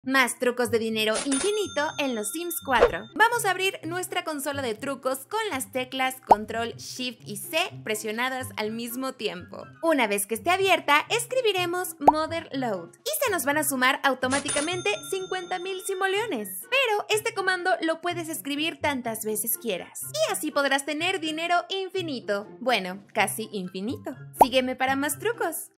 Más trucos de dinero infinito en los Sims 4. Vamos a abrir nuestra consola de trucos con las teclas Control, Shift y C presionadas al mismo tiempo. Una vez que esté abierta, escribiremos Mother Load y se nos van a sumar automáticamente 50,000 simoleones. Pero este comando lo puedes escribir tantas veces quieras y así podrás tener dinero infinito. Bueno, casi infinito. Sígueme para más trucos.